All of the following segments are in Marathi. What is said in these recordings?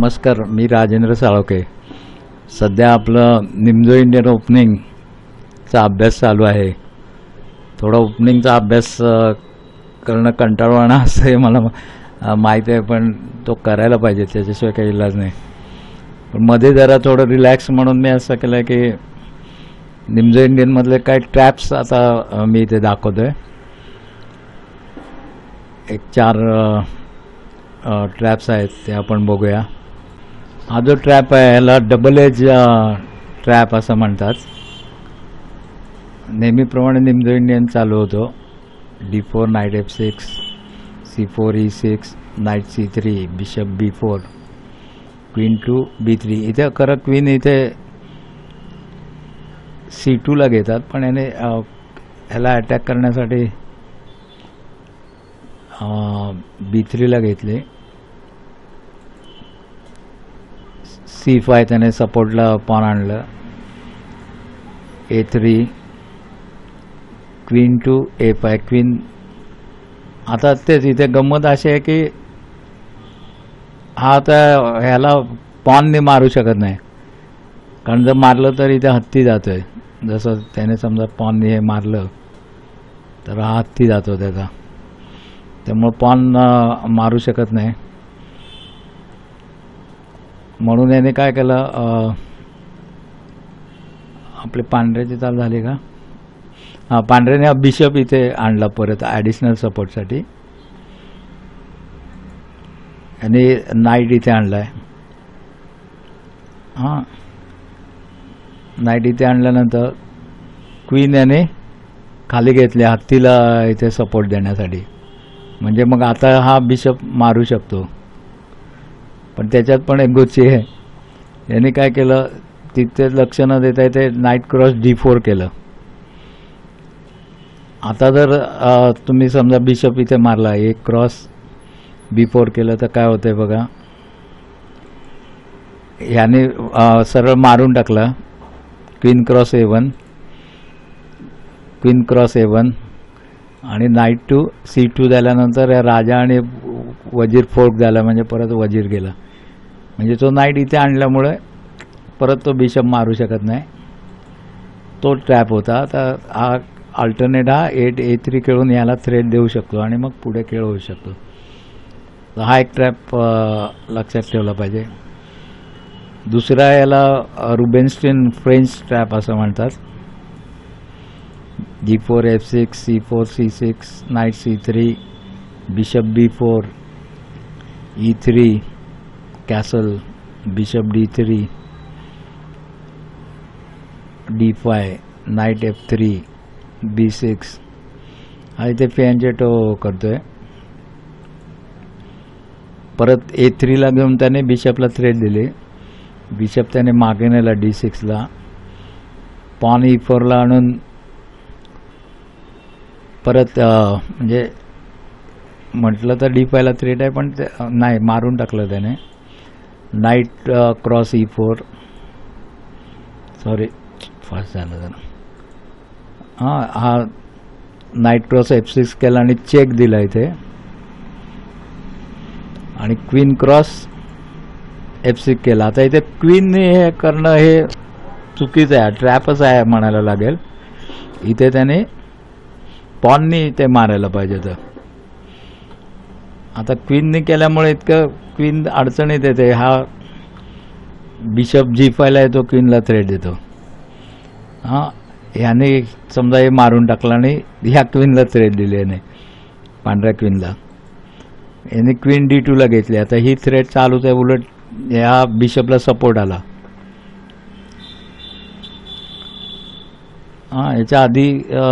नमस्कार, मी राजेंद्र साळोखे. सध्या आपलं निमजो इंडियन ओपनिंगचा अभ्यास चालू आहे. थोडा ओपनिंगचा अभ्यास करणं कंटाळवाणं असं आहे मला माहीत आहे, पण तो करायला पाहिजे, त्याच्याशिवाय काही इलाज नाही. पण मध्ये जरा थोडं रिलॅक्स म्हणून मी असं केलं आहे की निमजो इंडियनमधले काही ट्रॅप्स आता मी इथे दाखवतो आहे. एक 4 ट्रॅप्स आहेत ते आपण बघूया. हा जो ट्रॅप आहे ह्याला डबल एज ट्रॅप असं म्हणतात. नेहमीप्रमाणे निमजो इंडियन चालू होतो. D4 knight F6, C4 E6, knight C3, bishop B4, queen to B3. इथे खरं क्वीन इथे C2 ला घेतात, पण याने ह्याला अटॅक करण्यासाठी B3 ला घेतले. C5 त्याने सपोर्टला पॉन आणलं. A3, queen to A5, queen. आता तेच इथे गंमत अशी आहे की हा आता ह्याला पॉनने मारू शकत नाही, कारण जर मारलं तर इथे हत्ती जातोय. जसं त्याने समजा पॉनने हे मारलं तर हा हत्ती जातो त्याचा, त्यामुळे पॉन मारू शकत नाही. म्हणून याने काय केलं, आपले पांढऱ्याची चाल झाली का? हां, पांढऱ्याने हा बिशप इथे आणला परत ॲडिशनल सपोर्टसाठी, आणि नाईट इथे आणला आहे. हां, नाईट इथे आणल्यानंतर क्वीन याने खाली घेतले हत्तीला इथे सपोर्ट देण्यासाठी. म्हणजे मग आता हा बिशप मारू शकतो. पण त्याच्यात पण एक गोष्टी आहे, याने काय केलं, तिथे लक्ष न देता ते नाईट क्रॉस D4 केलं. आता जर तुम्ही समजा बिशप इथे मारला, एक क्रॉस B4 केलं तर काय होतंय बघा. याने सरळ मारून टाकला. Queen cross A1, queen cross A1 आणि नाईट टू C2 झाल्यानंतर राजा आणि वजीर फोर्क झाला, म्हणजे परत वजीर गेला. म्हणजे तो नाईट इथे आणल्यामुळे परत तो बिशप मारू शकत नाही. तो ट्रॅप होता. तर हा अल्टरनेट हा 8 A3 खेळून याला थ्रेट देऊ शकतो आणि मग पुढे खेळ होऊ शकतो. तर हा एक ट्रॅप लक्षात ठेवला पाहिजे. दुसरा याला रुबेन्स्टीन फ्रेंच ट्रॅप असं म्हणतात. G4 F6, C4 C6, knight C3, bishop B4, E3, castle, bishop D3, D5, knight F3, B6. हा इथे फियांचेटो करतोय. परत A3 ला घेऊन त्याने बिशपला थ्रेट दिली. बिशप त्याने मागे नेला D6 ला. पॉन E4 ला आणून परत म्हणजे म्हटलं तर D5 ला थ्रेट आहे, पण नाही, मारून टाकलं त्याने. Knight cross E4, sorry fast झालं जरा. हां, हा नाईट क्रॉस F6 केला आणि चेक दिला इथे, आणि क्वीन क्रॉस F6 केला. आता इथे क्वीनने हे करणं हे चुकीचं आहे, ट्रॅपच आहे म्हणायला लागेल. इथे त्याने पॉननी ते मारायला पाहिजे. तर आता क्वीनने केल्यामुळे इतकं क्वीन अडचणीत येते. हा बिशप G5 ला येतो, क्वीनला थ्रेट देतो. हां, ह्याने समजा हे मारून टाकला आणि ह्या क्वीनला थ्रेट दिली याने, पांढऱ्या क्वीनला. याने क्वीन D2 ला घेतली. आता ही थ्रेट चालूच आहे, उलट ह्या बिशपला सपोर्ट आला. हां, याच्या आधी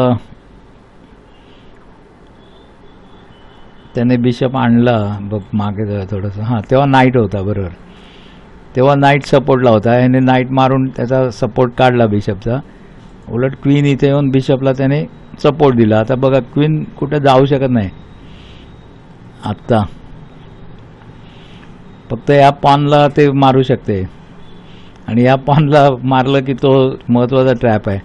त्याने बिशप आणला बघ मागे थोडंसं. हां, तेव्हा नाईट होता, बरोबर. तेव्हा नाईट सपोर्टला होता. याने नाईट मारून त्याचा सपोर्ट काढला बिशपचा. उलट क्वीन इथे येऊन बिशपला त्याने सपोर्ट दिला. आता बघा, क्वीन कुठे जाऊ शकत नाही आत्ता, फक्त या पॉनला ते मारू शकते, आणि या पॉनला मारलं की तो महत्त्वाचा ट्रॅप आहे.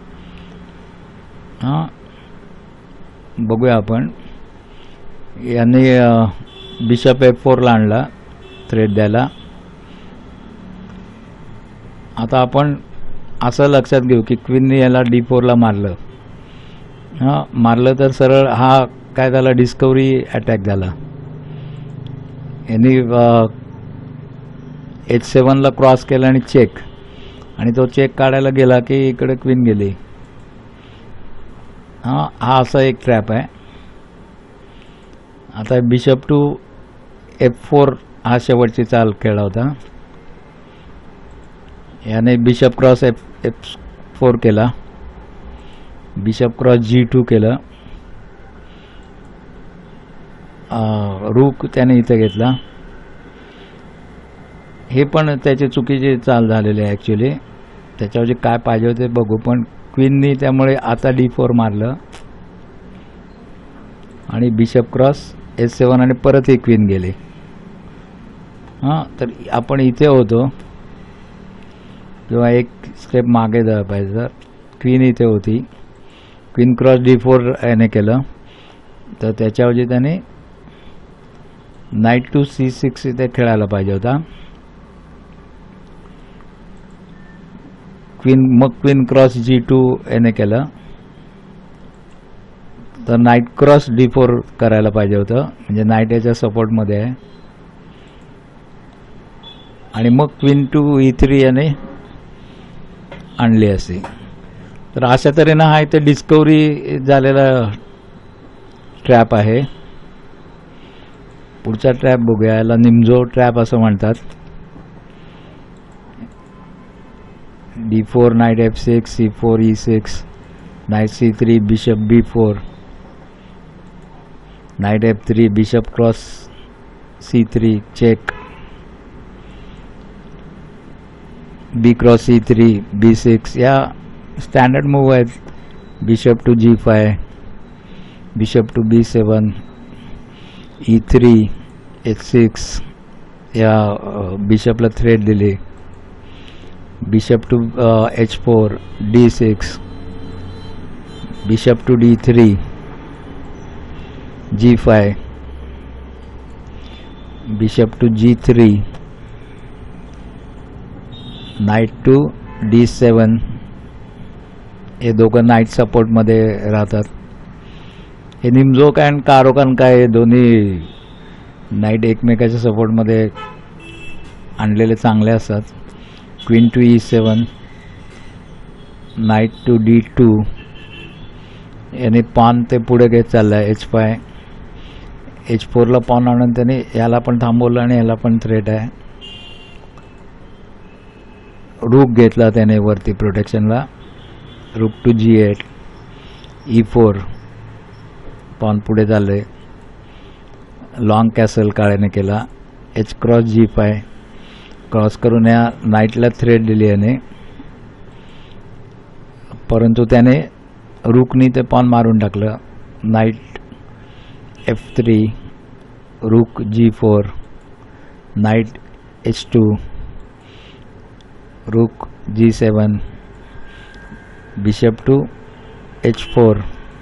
हां, बघूया आपण. याने बिशप F4 ला आणला थ्रेट द्यायला. आता आपण असं लक्षात घेऊ की क्वीनने याला D4ला मारलं. हां, मारलं तर सरळ हा काय झाला, डिस्कवरी अटॅक झाला. यांनी H7ला क्रॉस केला आणि चेक, आणि तो चेक काढायला गेला की इकडे क्वीन गेली. हां, हा असा एक ट्रॅप आहे. आता बिशप टू F4 हा शेवटची चाल खेळला होता. याने बिशप क्रॉस F4 केला, बिशप क्रॉस G2 केलं, रूक त्याने इथे घेतला. हे पण त्याची चुकीची चाल झालेली आहे ॲक्च्युली. त्याच्यावर काय पाहिजे होते बघू, पण क्वीननी त्यामुळे आता D4 मारलं आणि बिशप क्रॉस H7 आणि परत ही क्वीन गेली. हां, तर आपण इथे होतो किंवा एक स्टेप मागे जायला पाहिजे. तर क्वीन इथे होती, क्वीन क्रॉस D4 याने केलं, तर त्याच्याऐवजी त्याने नाईट टू C6 इथे खेळायला पाहिजे होता. मग क्वीन क्रॉस G2 याने केलं, तर नाईट क्रॉस D4 करायला पाहिजे होतं, म्हणजे नाईट याच्या सपोर्टमध्ये आहे. आणि मग क्वीन टू E3 याने आणली असती. तर अशा तऱ्हेनं हा इथे डिस्कवरी झालेला ट्रॅप आहे. पुढचा ट्रॅप बघूया, याला निम्झो ट्रॅप असं म्हणतात. D4 knight F6 C4 E6 knight C3 bishop B4 knight F3 bishop cross C3 check, B cross C3 B6 या स्टँडर्ड मूव्ह आहेत. Bishop to G5 bishop to B7 E3 H6 या बिशपला थ्रेट दिली, bishop to H4 D6 bishop to D3 G5 bishop to G3 knight to D7. हे दोघं नाईट सपोर्टमध्ये राहतात. हे निम्झो काय आणि कारोकान काय, हे दोन्ही नाईट एकमेकाच्या सपोर्टमध्ये आणलेले चांगले असतात. Queen to E7 knight to D2 याने पॉन ते पुढे घेत चाललाय. H5 H4ला पॉन आणून त्याने याला पण थांबवलं आणि याला पण थ्रेट आहे. रूक घेतला त्याने वरती प्रोटेक्शनला, rook to G8 E4 pawn पुढे चालले. लॉंग कॅसल काळ्याने केला, H क्रॉस G5 क्रॉस करून या नाईटला थ्रेट दिली याने, परंतु त्याने रूकनी ते पॉन मारून टाकलं. नाईट F3 रूक G4 नाईट H2 रूक G7 bishop to H4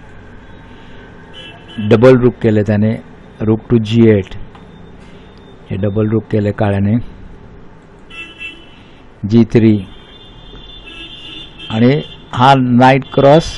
double रूक केले त्याने, रूक टू G8 हे डबल रूक केले काळ्याने, G3 आणि हा नाईट क्रॉस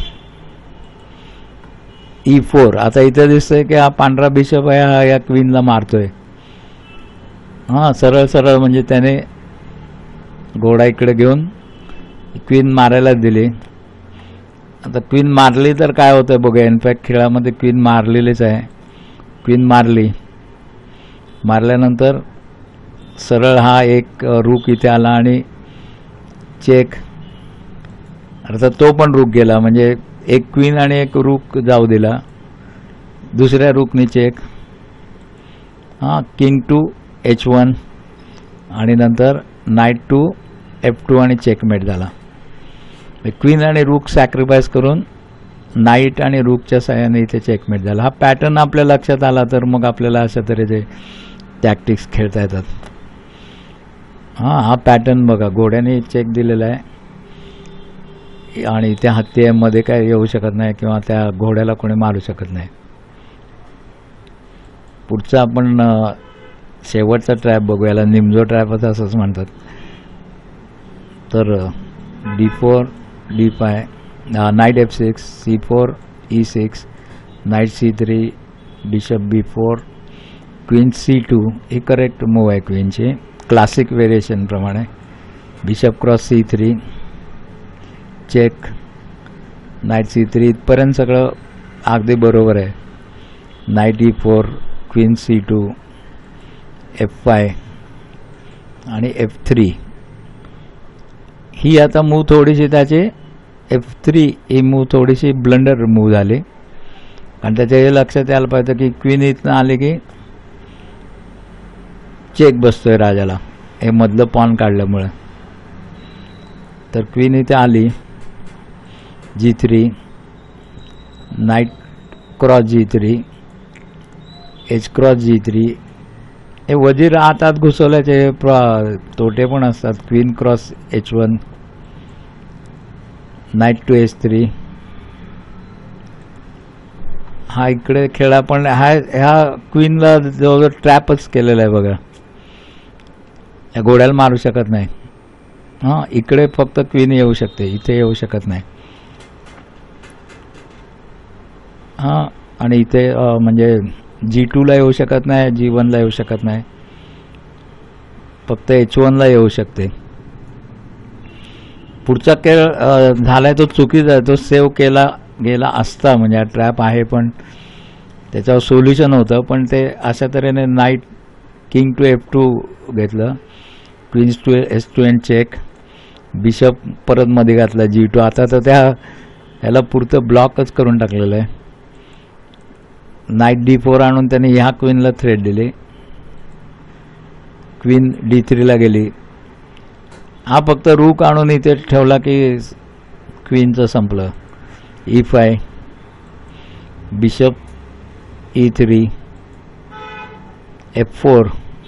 E4. आता इथे दिसतंय की हा पांढरा बिशप आहे, हा या क्वीनला मारतोय. हां, सरळ सरळ म्हणजे त्याने घोडा इकडे घेऊन क्वीन मारायला दिली. आता क्वीन मारली तर काय होतंय बघूया. इनफॅक्ट खेळामध्ये क्वीन मारलेलीच आहे. क्वीन मारली, मारल्यानंतर सरळ हा एक रूक इथे आला आणि चेक. अर्थात तो पण रूक गेला, म्हणजे एक क्वीन आणि एक रूक जाऊ दिला. दुसऱ्या रूकनी चेक. हां, किंग टू H1 आणि नंतर नाईट टू F2 आणि चेकमेट झाला. क्वीन आणि रूक सॅक्रिफाईस करून नाईट आणि रूकच्या साहाय्याने इथे चेकमेट झाला. हा पॅटर्न आपल्या लक्षात आला तर मग आपल्याला अशा तऱ्हेचे टॅक्टिक्स खेळता येतात. हां, हा पॅटर्न बघा, घोड्याने चेक दिलेला आहे आणि त्या हत्तीमध्ये काय येऊ शकत नाही किंवा त्या घोड्याला कोणी मारू शकत नाही. पुढचा आपण शेवटचा ट्रॅप बघूयाला निम्झो ट्रॅप असंच म्हणतात. तर D4 D5 knight F6 C4 E6 knight C3 bishop B4 queen C2 ही करेक्ट मूव आहे क्वीनची क्लासिक व्हेरिएशन प्रमाणे. Bishop cross C3 check knight C3 इथपर्यंत सगळं अगदी बरोबर आहे. Night E4 queen C2 F5 आणि F3 ही आता मूव थोडीशी त्याची F3 ही मूव थोडीशी ब्लंडर मूव झाली. आणि त्याच्या हे लक्षात यायला पाहिजे की क्वीन इथनं आली की चेक बसतोय राजाला हे मधलं पॉन काढल्यामुळे. तर क्वीन इथे आली G3 knight cross G3 H cross G3 हे वजीर आत घुसवल्याचे तोटे पण असतात. Queen cross H1 knight to H3 हा इकडे खेळा पण ह्या क्वीनला जवळजवळ ट्रॅपच केलेला आहे बघा. या घोड्याला मारू शकत नाही. हां इकडे फक्त क्वीन येऊ शकते इथे येऊ शकत नाही. हां आणि इथे म्हणजे G2ला येऊ शकत नाही G1ला येऊ शकत नाही फक्त H1ला येऊ शकते. पुढचा खेळ झालाय तो चुकीचा आहे. तो सेव्ह केला गेला असता म्हणजे हा ट्रॅप आहे पण त्याच्यावर सोल्युशन होतं. पण ते अशा तऱ्हेने नाईट किंग टू F2 घेतलं queens to H2 and check bishop परत मध्ये घातला G2. आता तर त्या ह्याला पुरतं ब्लॉकच करून टाकलेलं आहे. नाईट D4 आणून त्याने ह्या क्वीनला थ्रेट दिली. क्वीन D3ला गेली. हा फक्त रूक आणून इथे ठेवला की क्वीनचं संपलं. E5 बिशप E3 F4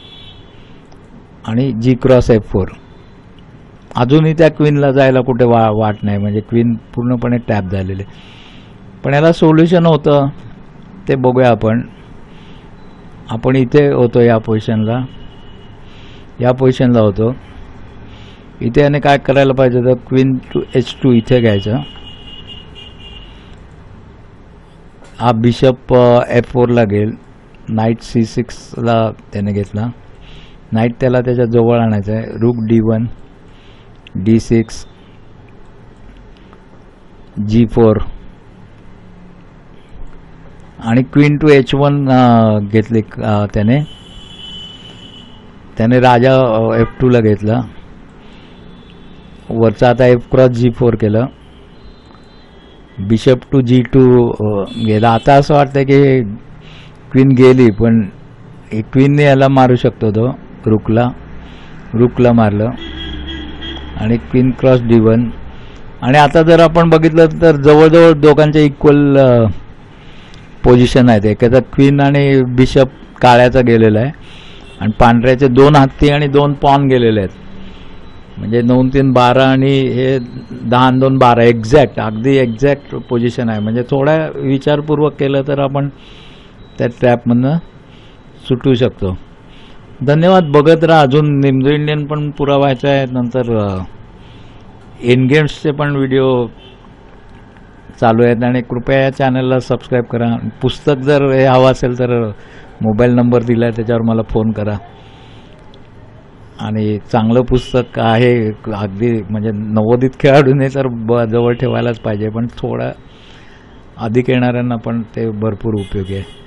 आणि G क्रॉस F4. अजूनही त्या क्वीनला जायला कुठे वाट नाही म्हणजे क्वीन पूर्णपणे टॅप झालेले. पण याला सोल्युशन होतं ते बघूया आपण. आपण इथे होतो या पोझिशनला होतो. इथे याने काय करायला पाहिजे तर क्वीन टू H2 इथे घ्यायचं. हा बिशप F4ला गेल. नाईट C6ला त्याने घेतला. नाईट त्याला त्याच्या जवळ आणायचं आहे. रूक D1 D6 G4 आणि क्वीन टू H1 घेतले त्याने राजा F2ला घेतला. वरचा आता F क्रॉस G4 केलं. बिशप टू G2 गेला. आता असं वाटतं की क्वीन गेली पण क्वीनने याला मारू शकतो तो रूकला मारलं आणि क्वीन क्रॉस D1. आणि आता जर आपण बघितलं तर जवळजवळ दोघांचे इक्वल पोझिशन आहेत. एकाचा क्वीन आणि बिशप काळ्याचा गेलेला आहे आणि पांढऱ्याचे 2 हत्ती आणि 2 पॉन गेलेले आहेत. म्हणजे 9 3 12 आणि हे 10 2 12 अगदी एक्झॅक्ट पोझिशन आहे. म्हणजे थोडा विचारपूर्वक केलं तर आपण त्या ट्रॅपमधनं सुटू शकतो. धन्यवाद. बघत राहा. अजून निम्दो इंडियन पण पुरा व्हायचा आहे. नंतर एन गेम्सचे पण व्हिडिओ चालू आहेत आणि कृपया या चॅनलला सबस्क्राईब करा. पुस्तक जर हे हवं असेल तर मोबाईल नंबर दिला आहे त्याच्यावर मला फोन करा. आणि चांगलं पुस्तक आहे अगदी म्हणजे नवोदित खेळाडूने तर जवळ ठेवायलाच पाहिजे पण थोडा अधिक येणाऱ्यांना पण ते भरपूर उपयोगी आहे.